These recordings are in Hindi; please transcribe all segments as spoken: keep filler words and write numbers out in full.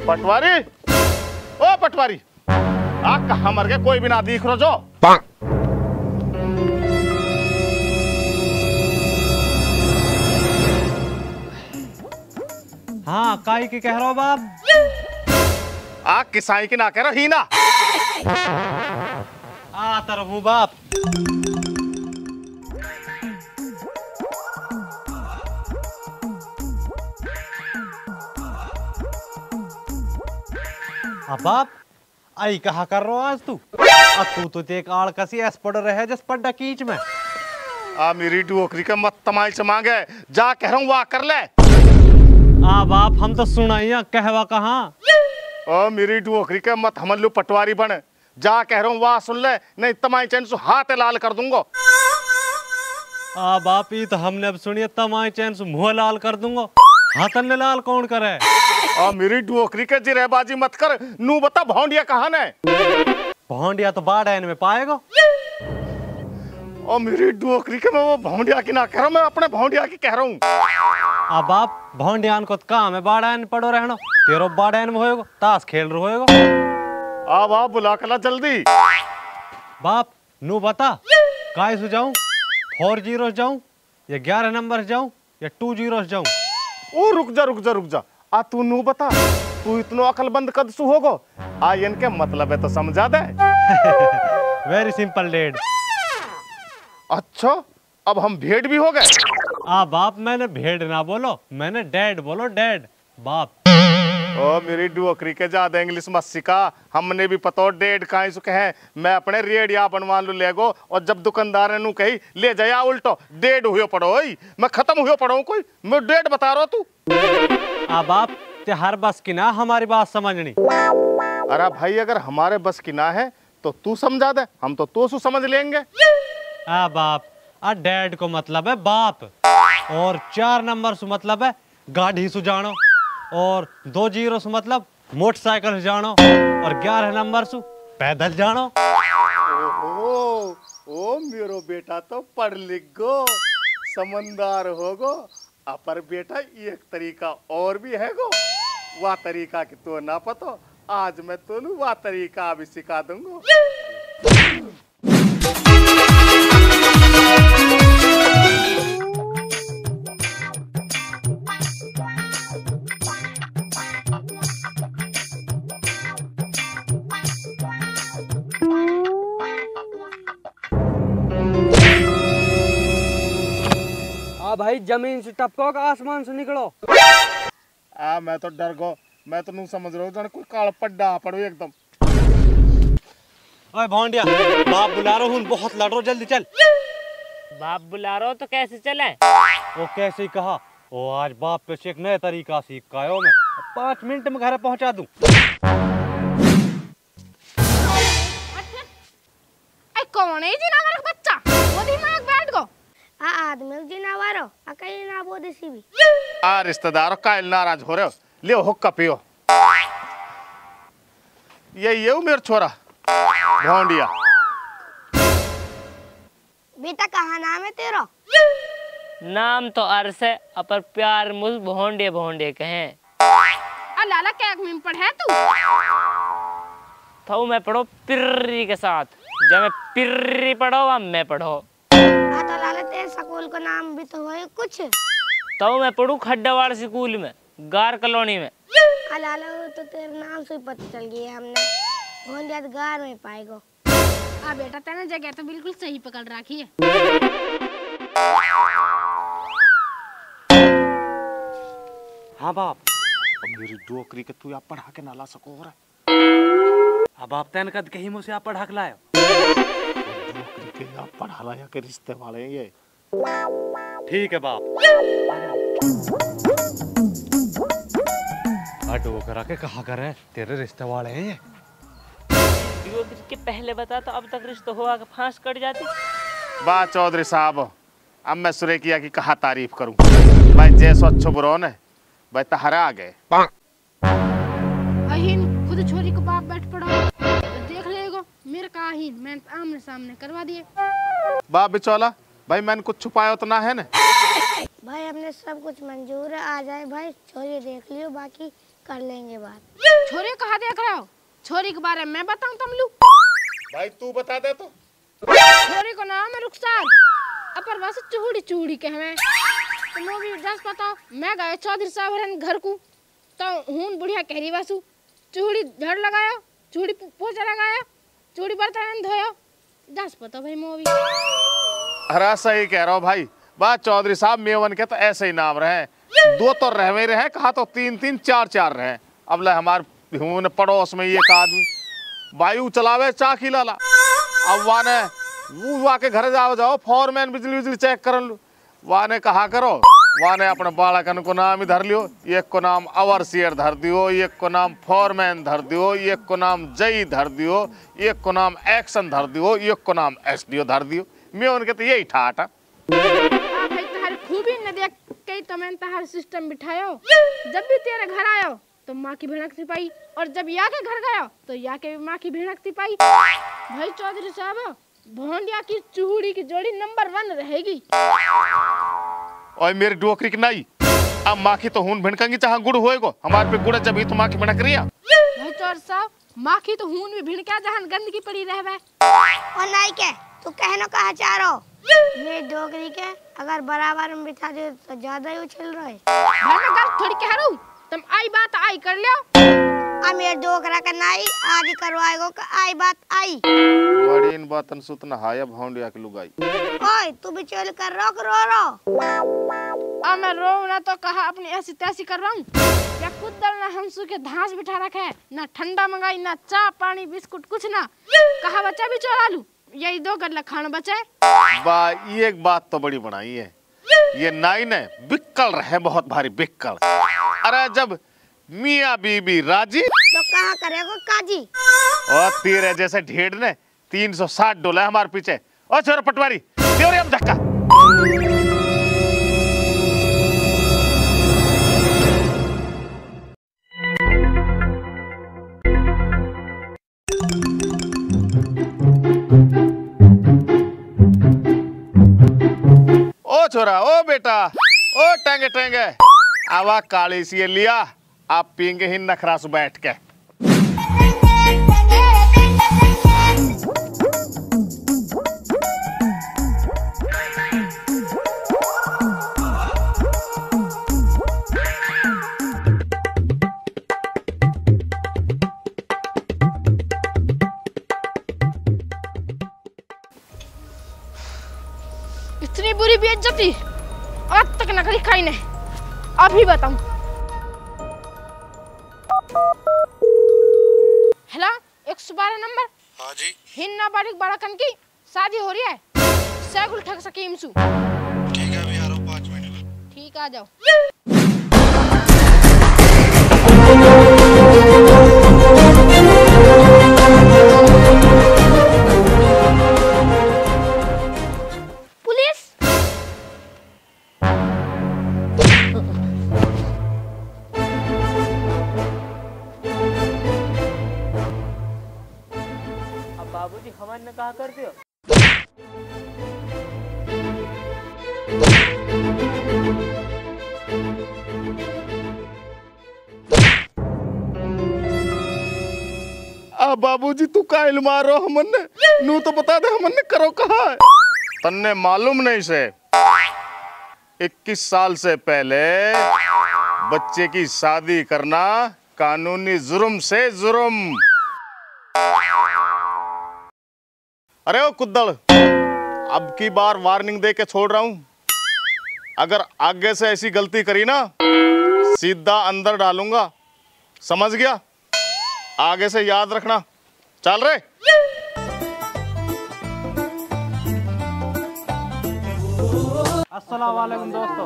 पटवारी, ओ पटवारी, आ कहाँ मर गए, कोई भी ना दिख रो जो। हाँ काई की कह रहा हो बाप? आ किसाई की ना कह रहा ही ना। आ तर हूँ बाप। अब बाप आई कहा कर रहा आज तू? अब तू तो एक आड़ कसी एस पड़ रहे जिस पड्डा कीच में। आ मेरी डोकरी के मत तमाई चमांगे, जा कह रहा हूँ वाह कर ले। आ बाप हम तो सुनाइया कहवा कहाँ। ओ मेरी डोकरी के मत हमल्लू पटवारी बने, जा कह रहा हूँ वाह सुन ले, नहीं तमाई चैन से हाथ लाल कर दूंगा। आ बाप ये तो हमने अब सुनिए, तमाई चैन से मुंह लाल कर दूंगा। हाथन ने लाल कौन करे? आ मेरी डोकरी के जिरेबाजी मत कर, नू बता भौंडिया कहाँ ने? भौंडिया तो बाढ़ में पाएगा। और मेरी डोकरी के मैं वो भौंडिया की ना कह रहा हूँ, मैं अपने भौंडिया की कह रहा हूँ। अब बाप भौंडियान को काम है बाढ़ पड़ो रहना, तेरो बाढ़ में होएगा, ताश खेल रहे होएगा। आ बाप बुला कला जल्दी। बाप नू बता काय से जाऊं, फोर जीरो जाऊं या ग्यारह नंबर जाऊं या टू जीरो जाऊं? ओ रुक जा रुक जा रुक जा, आ तू नू बता, तू इतनो अकलबंद कद सु होगो? आ इनके मतलब है तो समझा दे। Very simple dad. अच्छा अब हम भेड़ भी हो गए? आ बाप मैंने भेड़ ना बोलो, मैंने डैड बोलो, डैड बाप। ओ मेरी डोकरी के ज्यादा इंग्लिश मत सिखा, हमने भी पतो डेढ़ काई सु कहे, मैं अपने रेडिया बनवा लू लेगो, और जब दुकानदार ने कही ले जाया उल्टो डेढ़ हुए पड़ो, मैं खत्म हुए पड़ो कोई, मैं डेढ़ बता रहा तू। आ बाप ते हर बस की ना हमारी बात समझनी। अरे भाई अगर हमारे बस की ना है तो तू समझा दे, हम तो तू सु समझ लेंगे। आ बाप आ डैड को मतलब है बाप, और चार नंबर से मतलब है गाड़ी सु जानो, और दो जीरो से मतलब मोटरसाइकिल से जानो, और ग्यारह नंबर से पैदल जानो। ओ, ओ मेरो बेटा तो पढ़ लिख गो, समझदार होगो, अपर बेटा एक तरीका और भी है गो, वह तरीका कि तो ना पतो, आज मैं तो वह तरीका भी सिखा दूंगा। आ भाई जमीन से टपको का आसमान से निकलो। आ मैं तो डर गो, मैं तो नहीं समझ रहा हूँ जन कोई काल पड्डा पड़ो एकदम। ओए भौंडिया बाप बुला रहा हूँ, बहुत लड़ रहा, जल्दी चल। बाप बुला रहा हो तो कैसे चले? वो कैसे ही कहा, वो आज बाप पे से एक नया तरीका सीख का आयो मैं, पाँच मिनट में घर पहुंचा दूं। कौन है जिनावर बच्चा? वो दिमाग बैठ गो। आ आदमी जिनावारो अकई ना बोदे सी भी। आ रिश्तेदारों कायल नाराज हो रहे हो, ले हुक्का पियो। ये ये मेरा छोरा भौंडिया। बेटा कहाँ नाम है तेरा? नाम तो अर्श है, अपर प्यार मुझ भोंडे भोंडे कहें। आ लाला क्या में पढ़ है तू? तो मैं पढ़ो पिर्री के साथ, जब मैं पिर्री पढ़ो अब मैं पढ़ो। आ तो लाला तेरे स्कूल का नाम भी तो है कुछ? तो मैं पढ़ू खड्डावाड़ स्कूल में, गार कॉलोनी में। आ लाला वो तो तेरे नाम से पता चल गया हमने, भोंडिया गार में पाएगो। आ बेटा तेने जगह तो बिल्कुल सही पकड़ रखी है। हाँ बाप। अब मेरी डोकरी के तू आप पढ़ा के ना ला सको हो रहा। अब आप तैन कद कहीं मुझसे आप पढ़ा के लायो। डोकरी के आप पढ़ा लाया के रिश्ते वाले हैं ये। ठीक है बाप। आटो करा के कहा कर रहे तेरे रिश्ते वाले हैं ये। डोकरी के पहले बता तो अब तक रिश्ता हुआ के फांस कट जाती। वाह चौधरी साहब, अब मैं सुरेकिया की कहा तारीफ करूं भाई, जैसो अच्छो बुरो ने भाई तहरा आ गए। अहीन खुद छोरी को बाप बैठ पड़ा तो देख लेगो, मेरे का अहीन मैं आमने सामने करवा दिए। बाप बिचौला भाई मैंने कुछ छुपाया तो ना है ना? भाई हमने सब कुछ मंजूर है, आ जाए भाई, छोरी देख लियो, बाकी कर लेंगे बात। छोरी कहाँ देख रहे हो? छोरी के बारे में मैं बताऊं तुम लोग? भाई तू बता दे तो। छोरी को नाम है रुखसार, अपर बस चूड़ी चूड़ी के हमें तो नो भी दस पता। मैं गए चौधरी साहब हरन घर को तो हूं बुढ़िया कहरी वासु चूड़ी झड़ लगाया, चूड़ी पोछा लगाया, चूड़ी बर्तन धोया, दस पता भाई मोवी। हरा सही कह रहा हो भाई। बात चौधरी साहब मेवन के तो ऐसे ही नाम रहे, दो तो रह रहे हैं, कहा तो तीन तीन चार चार रहे। अब ले हमारे पड़ोस में एक आदमी वायु चलावे चाकी लाला, अब वाने वो वा के घर जाओ जाओ फॉरमैन बिजली बिजली चेक कर लो। वाने कहा करो, वाने अपने बालकन को नाम ही धर लियो, एक को नाम अवरसियर धर दियो, एक को नाम फॉरमैन धर दियो, एक को नाम जई धर दियो, एक को नाम एक्शन धर दियो, एक को नाम एसडीओ धर दियो। मैं उनके तो यही ठाट है। भाई तुम्हारी खूबी न देख के तो मैंने तुम्हारा सिस्टम बिठायो। जब भी तेरे घर आयो तो माँ की भिड़कती पाई, और जब या के घर गया तो या के माँ की भिड़कती पाई। भाई चौधरी साहब भोंडिया की चूड़ी की जोड़ी नंबर वन रहेगी। और मेरी डोकरी की नहीं, अब माँ की तो हून भिड़केंगी चाहे गुड़ होएगो, हमारे पे गुड़ जब ही तो माँ की भिड़क रही है। भाई चौधरी साहब माँ की तो हून भी भिड़का जहां गंदगी पड़ी रहवे। और नहीं के तू कहनो कहा चाह रहो? मेरी डोकरी के अगर बराबर में बिठा दे तो ज्यादा ही उछल रहे। भाई मैं गलत थोड़ी कह रहा हूँ, तुम आई बात आई कर लियो। अब मेरे डोकरा का नाई आज ही करवाएगो का आई बात आई। बड़ी इन बातन सुतना हाया भौंडिया की लुगाई। ओए तू भी चोल कर रो रो रो। अब मैं रो ना तो कहा अपनी ऐसी तैसी कर रहा हूँ। या कुद्दल ना हमसू के धांस बिठा रखे है, ना ठंडा मंगाई, ना चाय पानी बिस्कुट कुछ ना। कहा बच्चा भी चोरा लू, यही दो गल्ला खाना बचा है। बा ये एक बात तो बड़ी बनाई है, ये नाई ने बिक्कल रहे बहुत भारी बिक्कल। अरे जब मियाँ बीबी राजी तो कहाँ करेगो काजी? और तेरे जैसे ढेड़ ने तीन सौ साठ डोला हमारे पीछे। और छोरा पटवारी देव रे हम धक्का। ओ छोरा, ओ बेटा, ओ टेंगे टेंगे, आवा काली सी लिया, आप पीएंगे ही नखरा से बैठ के। इतनी बुरी बेइज्जती आज तक न करी खाई ने, अभी बताऊं। हेलो एक सौ बारह नंबर। हाँ जी। हिन नाबालिग बालकन की शादी हो रही है, सैगुल ठग सकीम सु। ठीक है अभी आ रहा हूँ पाँच मिनट में। ठीक आ जाओ। पुलिस अब बाबूजी हमारे ने कहा करते हो। आ बाबूजी तू कायल मारो हमने, नू तो बता दे हमने करो कहा है। तन्ने मालूम नहीं से इक्कीस साल से पहले बच्चे की शादी करना कानूनी जुर्म से जुर्म। अरे ओ कुद्दड़, अब की बार वार्निंग दे के छोड़ रहा हूं, अगर आगे से ऐसी गलती करी ना सीधा अंदर डालूंगा, समझ गया? आगे से याद रखना। चल रे। अस्सलाम वालेकुम दोस्तों।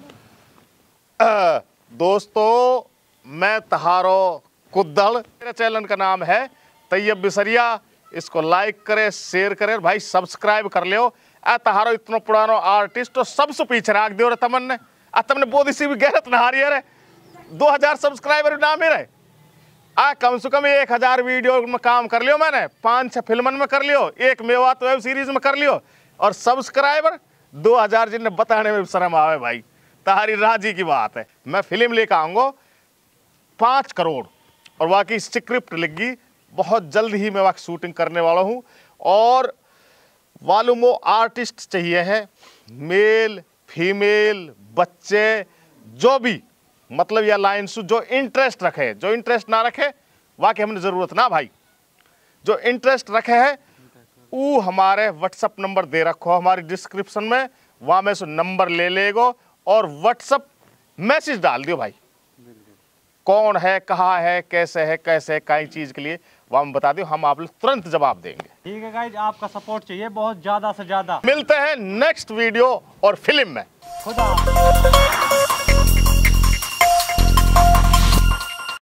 आ, दोस्तों मैं तहारो कुद्दड़, मेरे चैनल का नाम है तैयब बिसरिया। इसको लाइक करे, शेयर करे, भाई सब्सक्राइब कर लियो। आ तहारो इतना पुरानो आर्टिस्ट तो सबसे पीछे रख दियो रे तमन ने। आ तुमने बोधी सी भी गैरत ना हारी रे, दो हजार सब्सक्राइबर ना मेरे। आ कम से कम एक हजार वीडियो में काम कर लियो मैंने, पांच छह फिल्मन में कर लियो, एक मेवात वेब सीरीज में कर लियो, और सब्सक्राइबर दो हजार जिन्हें बताने में शर्म आवे भाई। तारी राजी की बात है। मैं फिल्म लेकर आऊंगा, पाँच करोड़ और वाकई स्क्रिप्ट लिख गई। बहुत जल्द ही मैं वाकई शूटिंग करने वाला हूँ और मालूम हो आर्टिस्ट चाहिए है, मेल फीमेल बच्चे जो भी, मतलब यह लाइन सु जो इंटरेस्ट रखे, जो इंटरेस्ट ना रखे वाकई हमने ज़रूरत ना भाई, जो इंटरेस्ट रखे है वो हमारे व्हाट्सअप नंबर दे रखो हमारी डिस्क्रिप्शन में, वहाँ में सो नंबर ले लेगो और व्हाट्सअप मैसेज डाल दियो भाई, कौन है, कहाँ है, कैसे है, कैसे है, कई चीज़ के लिए वहाँ में बता दियो, हम आप लोग तुरंत जवाब देंगे। ठीक है गाइज, आपका सपोर्ट चाहिए बहुत ज़्यादा से ज़्यादा। मिलते हैं नेक्स्ट वीडियो और फिल्म में। खुदा